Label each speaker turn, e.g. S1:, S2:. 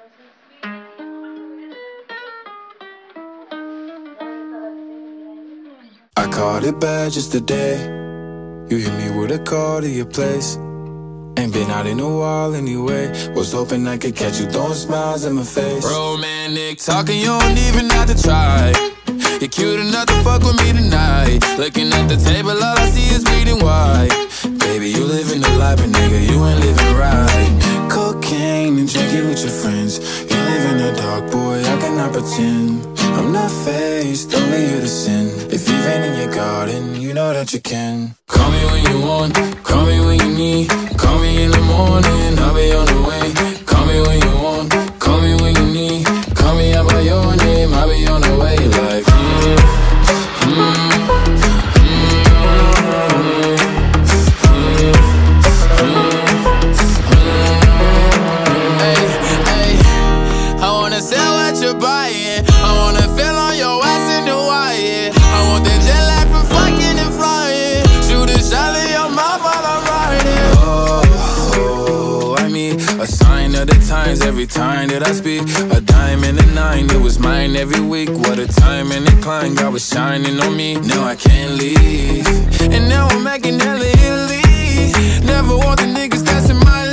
S1: I caught it bad just today. You hit me with a call to your place. Ain't been out in a while anyway. Was hoping I could catch you throwing smiles in my face.
S2: Romantic talking, you don't even have to try. You're cute enough to fuck with me tonight. Looking at the table, all I see is bleeding white.
S1: Baby, you living the life, but nigga, you ain't living right. Cocaine and drinking with your friends. You live in the dark, boy, I cannot pretend. I'm not faced, only you to sin. If you've been in your garden, you know that you can.
S2: Call me when you want, call me when you need. Call me in the morning, I'll be on the way. Call me when you want, call me when you need. Call me out by your name, I'll be on the way. Like, I wanna sell what you're buying. I wanna feel on your ass in the wire. I want that jet lag from fucking and flying. Shoot a shot in your mouth while I'm riding.
S1: Oh, I mean, a sign of the times every time that I speak. A dime and a nine, it was mine every week. What a time and a climb, God was shining on me. Now I can't leave,
S2: And now I'm making hella Italy. Never want the niggas that's in my